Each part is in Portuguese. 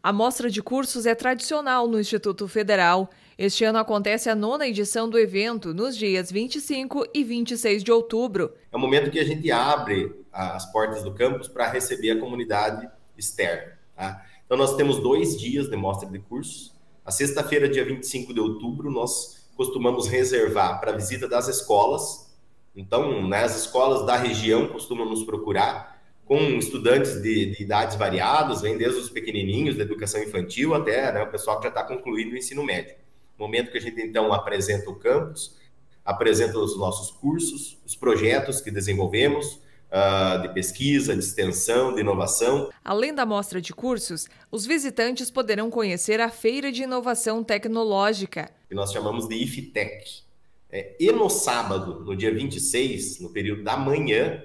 A mostra de cursos é tradicional no Instituto Federal. Este ano acontece a 9ª edição do evento, nos dias 25 e 26 de outubro. É o momento que a gente abre as portas do campus para receber a comunidade externa. Tá? Então, nós temos 2 dias de mostra de cursos. A sexta-feira, dia 25 de outubro, nós costumamos reservar para a visita das escolas. Então, né, as escolas da região costumam nos procurar, com estudantes de idades variadas, vem desde os pequenininhos, da educação infantil, até, né, o pessoal que já está concluindo o ensino médio. Momento que a gente, então, apresenta o campus, apresenta os nossos cursos, os projetos que desenvolvemos, de pesquisa, de extensão, de inovação. Além da mostra de cursos, os visitantes poderão conhecer a Feira de Inovação Tecnológica, que nós chamamos de IFTEC. E no sábado, no dia 26, no período da manhã,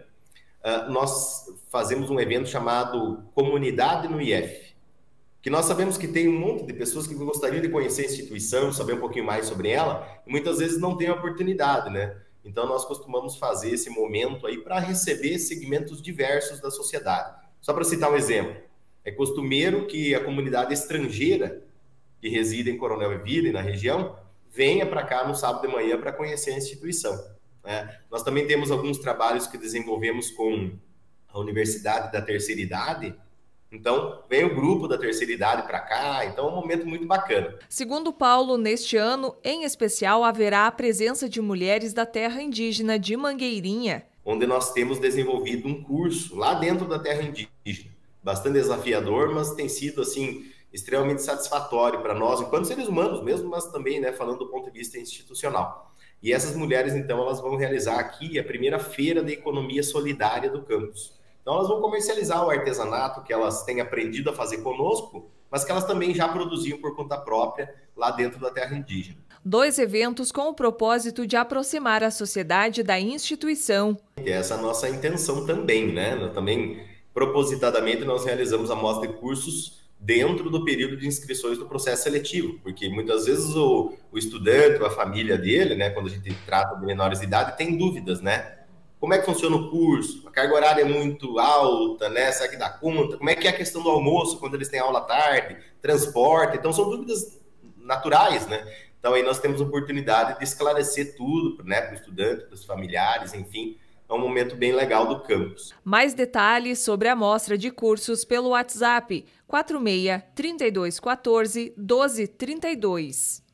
nós fazemos um evento chamado Comunidade no IF, que nós sabemos que tem um monte de pessoas que gostariam de conhecer a instituição, saber um pouquinho mais sobre ela, e muitas vezes não tem a oportunidade, né? Então, nós costumamos fazer esse momento aí para receber segmentos diversos da sociedade. Só para citar um exemplo, é costumeiro que a comunidade estrangeira que reside em Coronel Vivida, na região, venha para cá no sábado de manhã para conhecer a instituição. Né? Nós também temos alguns trabalhos que desenvolvemos com a Universidade da Terceira Idade. Então, vem o grupo da terceira idade para cá, então é um momento muito bacana. Segundo Paulo, neste ano, em especial, haverá a presença de mulheres da terra indígena de Mangueirinha, onde nós temos desenvolvido um curso lá dentro da terra indígena. Bastante desafiador, mas tem sido, assim, extremamente satisfatório para nós, enquanto seres humanos mesmo, mas também, né, falando do ponto de vista institucional. E essas mulheres, então, elas vão realizar aqui a primeira feira de economia solidária do campus. Então, elas vão comercializar o artesanato que elas têm aprendido a fazer conosco, mas que elas também já produziam por conta própria lá dentro da terra indígena. 2 eventos com o propósito de aproximar a sociedade da instituição. Essa é a nossa intenção também, né? Também, propositadamente, nós realizamos a mostra de cursos dentro do período de inscrições do processo seletivo, porque muitas vezes o estudante ou a família dele, né, quando a gente trata de menores de idade, tem dúvidas, né? Como é que funciona o curso? A carga horária é muito alta, né? Será que dá conta? Como é que é a questão do almoço, quando eles têm aula à tarde? Transporte? Então, são dúvidas naturais, né? Então, aí nós temos a oportunidade de esclarecer tudo, né? Para o estudante, para os familiares, enfim. É um momento bem legal do campus. Mais detalhes sobre a mostra de cursos pelo WhatsApp 46 32 14 12 32.